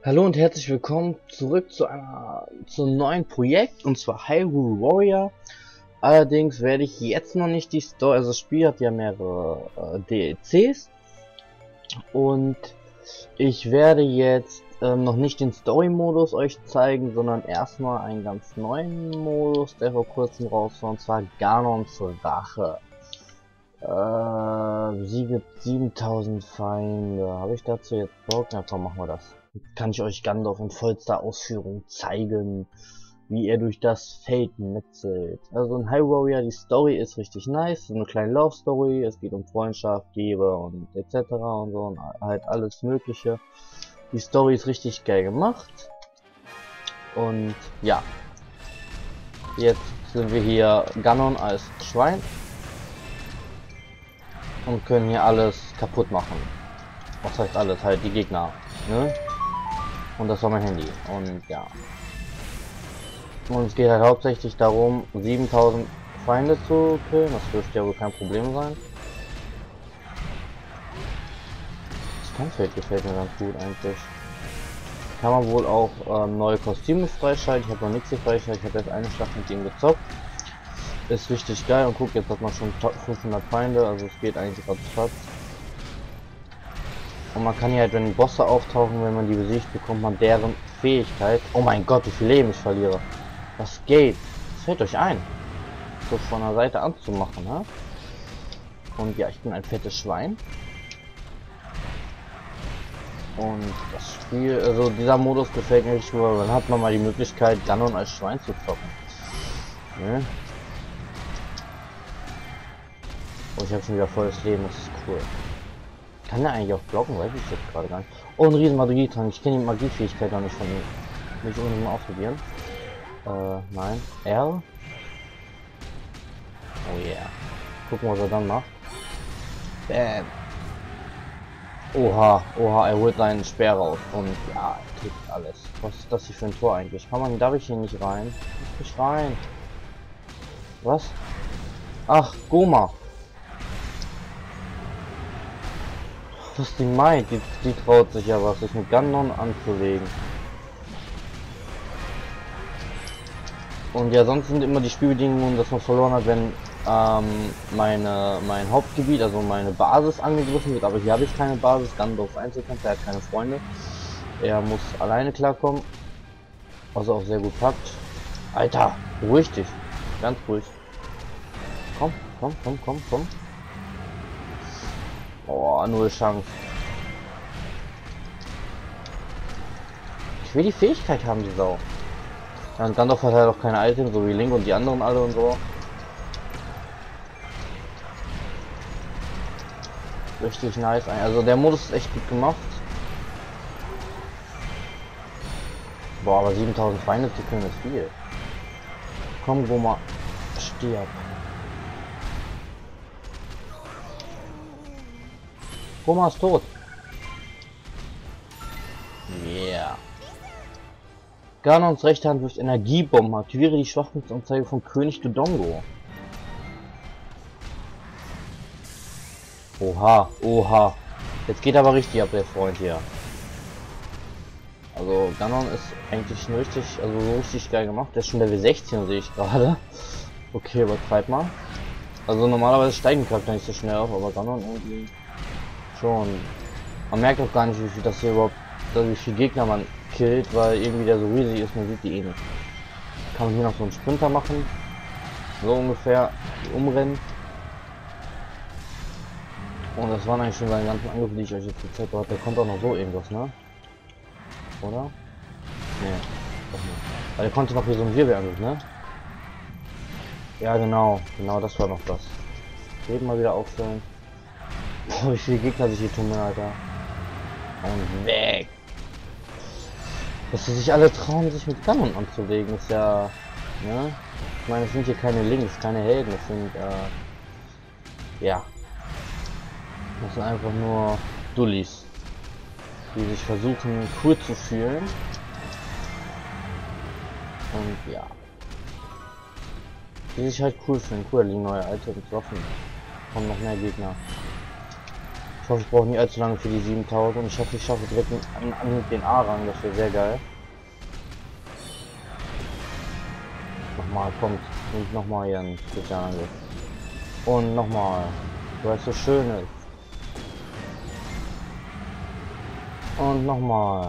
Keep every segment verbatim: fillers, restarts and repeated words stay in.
Hallo und herzlich willkommen zurück zu einer zu einem neuen Projekt, und zwar Hyrule Warrior. Allerdings werde ich jetzt noch nicht die Story, also das Spiel hat ja mehrere äh, D L Cs, und ich werde jetzt ähm, noch nicht den Story-Modus euch zeigen, sondern erstmal einen ganz neuen Modus, der vor kurzem raus war, und zwar Ganons Rache. Äh, Siege siebentausend Feinde. Habe ich dazu jetzt Bock? Na komm, machen wir das. Kann ich euch Gandalf in vollster Ausführung zeigen, wie er durch das Feld metzelt. Also in Hyrule Warrior, die Story ist richtig nice, so eine kleine Love Story, es geht um Freundschaft, Liebe und et cetera und so und halt alles mögliche. Die Story ist richtig geil gemacht. Und ja, jetzt sind wir hier Ganon als Schwein und können hier alles kaputt machen. Was heißt alles? Halt die Gegner, ne? Und das war mein Handy. Und ja. Und es geht halt hauptsächlich darum, siebentausend Feinde zu killen. Das dürfte ja wohl kein Problem sein. Das Kampffeld gefällt mir ganz gut eigentlich. Kann man wohl auch ähm, neue Kostüme freischalten. Ich habe noch nichts hier freigeschaltet. Ich habe jetzt eine Schlacht mit ihm gezockt. Ist richtig geil. Und guck, jetzt hat man schon fünfhundert Feinde. Also es geht eigentlich gerade fast. Und man kann hier halt, wenn Bosse auftauchen, wenn man die besiegt, bekommt man deren Fähigkeit. Oh mein Gott, wie viel Leben ich verliere. Was geht? Das fällt euch ein, so von der Seite anzumachen, ne? Und ja, ich bin ein fettes Schwein. Und das Spiel, also dieser Modus gefällt mir nicht nur, dann hat man mal die Möglichkeit, Ganon als Schwein zu zocken. Ne? Oh, ich habe schon wieder volles Leben, das ist cool. Kann er eigentlich auch blocken, weiß ich jetzt gerade gar nicht. Oh, ein riesen Magietrank. Ich kenne die Magiefähigkeit noch nicht von ihm. Will ich unbedingt mal ausprobieren. Äh, nein. R. Oh yeah. Gucken, was er dann macht. Bam. Oha, oha, er holt seinen Speer raus. Und ja, er kriegt alles. Was ist das hier für ein Tor eigentlich? Kann man, darf ich hier nicht rein? Ich nicht rein. Was? Ach, Goma. Was die meint, die, die traut sich ja was, sich mit Ganon anzulegen. Und ja, sonst sind immer die Spielbedingungen, dass man verloren hat, wenn ähm, meine mein Hauptgebiet, also meine Basis angegriffen wird. Aber hier habe ich keine Basis. Gandalf Einzelkämpfer, er hat keine Freunde. Er muss alleine klarkommen. Was auch sehr gut packt. Alter, beruhig dich. Ganz ruhig. Komm, komm, komm, komm, komm. Oh, null Chance. Ich will die Fähigkeit haben, die Sau. Ja, und Gandalf hat halt auch keine Items, so wie Link und die anderen alle und so. Richtig nice. Also der Modus ist echt gut gemacht. Boah, aber siebentausend Feinde zu können ist viel. Komm, Goma, stirb. Goma ist tot. Yeah. Ganons rechte Hand wirft Energiebomben. Aktiviere die Schwachpunktanzeige von König Dodongo. Oha, oha. Jetzt geht aber richtig ab, der Freund hier. Also Ganon ist eigentlich nur richtig, also so richtig geil gemacht. Der ist schon Level sechzehn, sehe ich gerade. Okay, übertreib mal. Also normalerweise steigen die Charakter nicht so schnell auf, aber Ganon irgendwie schon. Man merkt auch gar nicht, wie viel das hier überhaupt, also wie viel Gegner man killt, weil irgendwie der so riesig ist, man sieht die eh nicht. Kann man hier noch so einen Sprinter machen. So ungefähr umrennen. Und das waren eigentlich schon seine ganzen Angriffe, die ich euch jetzt gezeigt habe. Der kommt auch noch so irgendwas, ne? Oder? Ne, doch nicht. Weil der konnte noch hier so einen Wirbelangriff, ne? Ja, genau. Genau, das war noch das. Leben mal wieder auffüllen. Boah, wie viele Gegner sich hier tun, Alter. Und weg. Dass sie sich alle trauen, sich mit Ganon anzulegen, ist ja, ne? Ich meine, es sind hier keine Links, keine Helden, es sind, äh, ja. Das sind einfach nur Dullis, die sich versuchen, cool zu fühlen. Und ja. Die sich halt cool fühlen. Cool, liegen neue Items, Waffen. Kommen noch mehr Gegner. Ich hoffe, ich brauche nicht allzu lange für die siebentausend. Ich hoffe, ich schaffe direkt an, an den A-Rang. Das wäre sehr geil. Nochmal, kommt. Und nochmal hier ein Spezialangriff. Und nochmal. Weil es so schön ist. Und nochmal.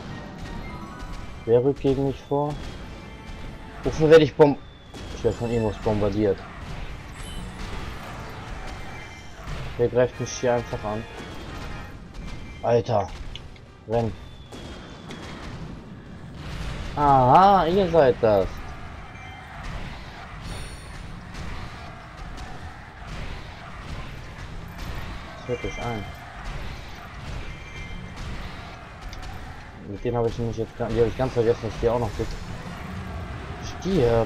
Wer rückt gegen mich vor? Wofür werde ich bomb... Ich werde von irgendwas bombardiert. Wer greift mich hier einfach an? Alter. Renn. Aha, ihr seid das. Das hört sich ein. Mit denen habe ich nämlich jetzt, die habe ich ganz vergessen, dass die auch noch gibt. Stirb.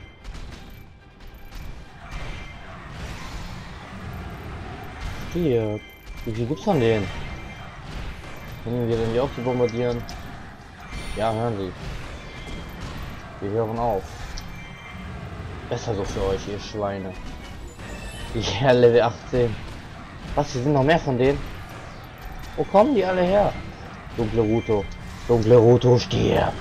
Stirb. Wie viel gibt's von denen? Können wir denn die auch zu bombardieren? Ja, hören Sie. Wir hören auf. Besser so für euch, ihr Schweine. Ja, Level achtzehn. Was, hier sind noch mehr von denen? Wo kommen die alle her? Dunkle Ruto. Dunkle Ruto, stirb.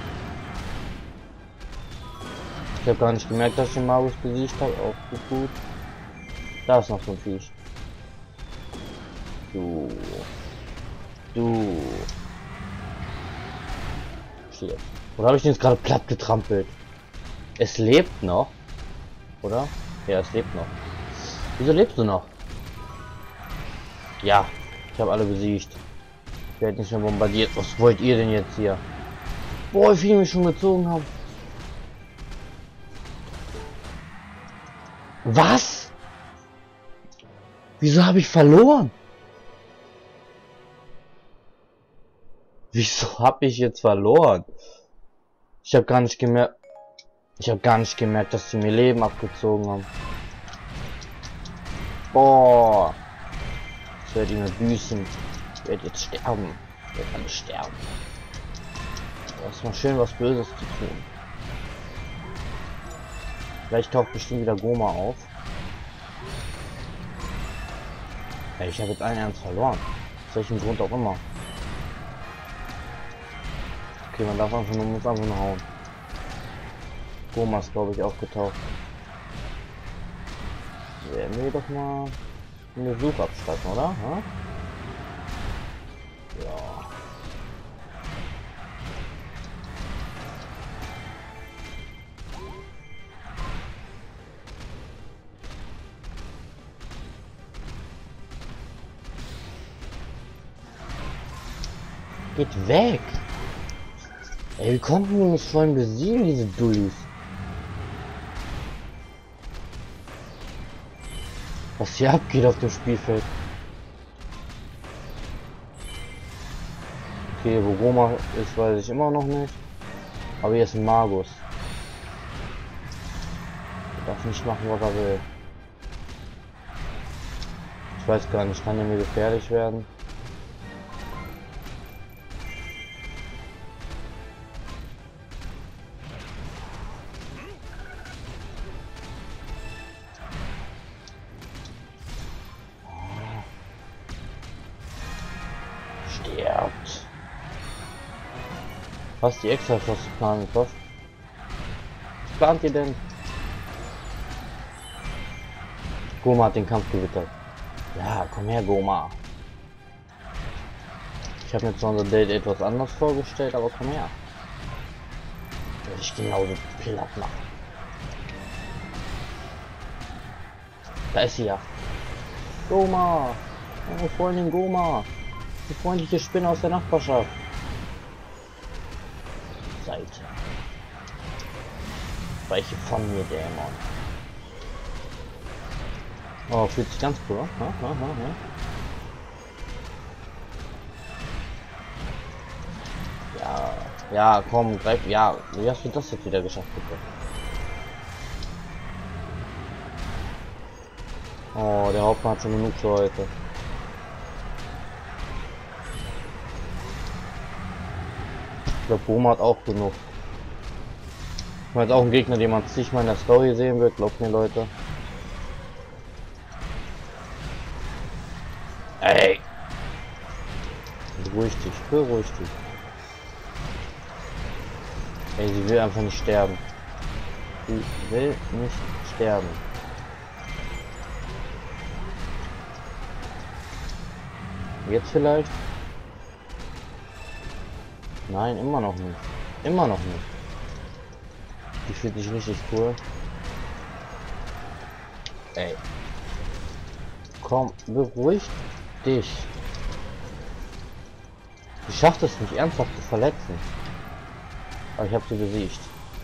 Ich habe gar nicht gemerkt, dass ich den Magus besiegt habe. Auch gut, gut. Da ist noch so ein Viech. Du. Du. Stirb. Oder habe ich den jetzt gerade platt getrampelt? Es lebt noch. Oder? Ja, es lebt noch. Wieso lebst du noch? Ja, ich habe alle besiegt. Ich werde nicht mehr bombardiert. Was wollt ihr denn jetzt hier? Boah, wie viele mich schon gezogen haben. Was? Wieso habe ich verloren? Wieso habe ich jetzt verloren? Ich habe gar nicht gemerkt. Ich habe gar nicht gemerkt, dass sie mir Leben abgezogen haben. Boah. Ich werde ihn büßen. Ich werde jetzt sterben. Ich werde alle sterben. Das ist mal schön, was Böses zu tun. Vielleicht taucht bestimmt wieder Goma auf. Ey, ich habe jetzt einen Ernst verloren. Aus welchem Grund auch immer. Okay, man darf einfach nur, muss einfach nur hauen. Goma ist, glaube ich, aufgetaucht. Werden wir doch mal einen Besuch abstatten, oder? Ha? Ja. Geht weg! Ey, wie konnten wir mich vorhin besiegen, diese Dullis? Was hier abgeht auf dem Spielfeld. Okay, wo Goma ist, weiß ich immer noch nicht. Aber hier ist ein Magus. Er darf nicht machen, was er will. Ich weiß gar nicht, kann er mir gefährlich werden? Stirbt. Was die extra was planen, was? Was plant ihr denn? Goma hat den Kampf gewittert. Ja, komm her, Goma. Ich habe mir zwar unser Date etwas anders vorgestellt, aber komm her. Will ich genauso platt machen. Da ist sie ja. Goma! Meine Freundin Goma! Die freundliche Spinne aus der Nachbarschaft. Seite. Weiche von mir, Dämon. Oh, fühlt sich ganz cool. Ha, ha, ha, ha. Ja, ja, komm, greif. Ja, wie hast du das jetzt wieder geschafft, bitte? Oh, der Hauptmann hat schon genug für heute. Ich glaube, Goma hat auch genug. Ich meine, auch ein Gegner, den man sich mal in der Story sehen wird, glaubt mir, Leute. Ey! Beruhig dich, beruhig dich. Ey, sie will einfach nicht sterben. Sie will nicht sterben. Jetzt vielleicht? Nein, immer noch nicht. Immer noch nicht. Die fühlt sich richtig cool. Ey. Komm, beruhig dich. Ich schaffe es nicht ernsthaft zu verletzen. Aber ich habe sie besiegt.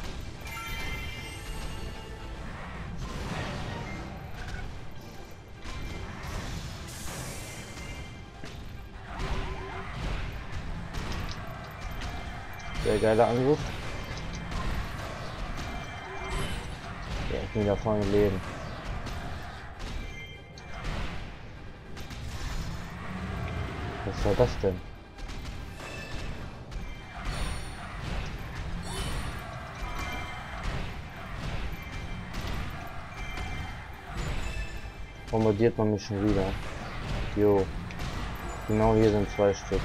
Sehr geiler Angriff. Ja, ich bin wieder vorne Leben. Was war das denn? Bombardiert man mich schon wieder. Jo. Genau hier sind zwei Stück.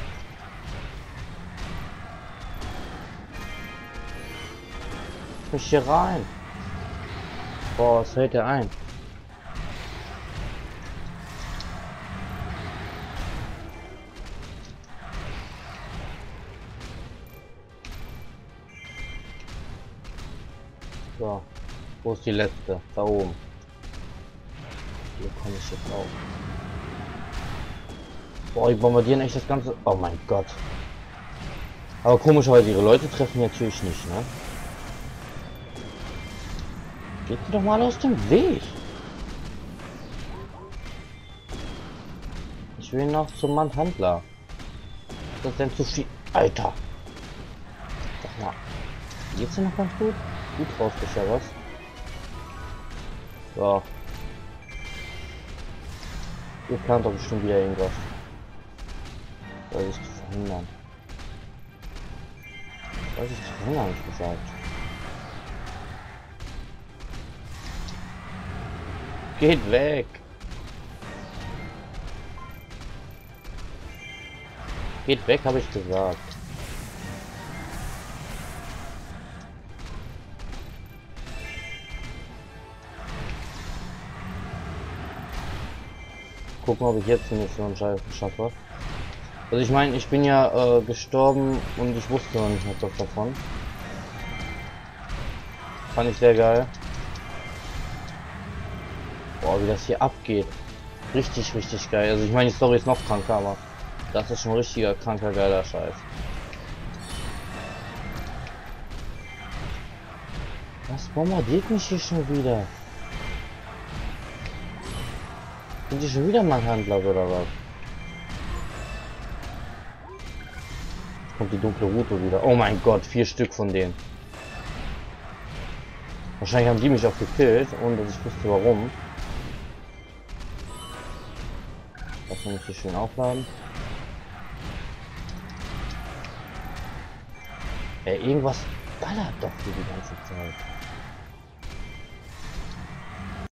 Mich hier rein. Boah, was hält der ein? So. Wo ist die letzte? Da oben. Hier komme ich jetzt auch. Boah, die bombardieren echt das Ganze. Oh mein Gott. Aber komischerweise, ihre Leute treffen natürlich nicht, ne? Geht sie doch mal aus dem Weg. Ich will noch zum Mann-Handler. Was ist das denn zu viel? Alter. Sag mal. Geht's dir noch ganz gut? Gut rausgeschert. So. Ihr plant doch bestimmt wieder irgendwas. Soll ich zu verhindern? Soll ich zu verhindern, habe ich gesagt. Geht weg! Geht weg, habe ich gesagt. Gucken, ob ich jetzt die Mission schaffe. Also ich meine, ich bin ja äh, gestorben und ich wusste noch nicht etwas davon. Fand ich sehr geil. Boah, wie das hier abgeht. Richtig, richtig geil. Also ich meine, die Story ist noch kranker, aber das ist schon richtiger, kranker, geiler Scheiß. Was bombardiert mich hier schon wieder? Sind die schon wieder mal Handler oder was? Kommt die dunkle Route wieder. Oh mein Gott, vier Stück von denen. Wahrscheinlich haben die mich auch gekillt, ohne dass ich wusste warum. Das kann ich hier schön aufladen. Ey, irgendwas ballert doch hier die ganze Zeit.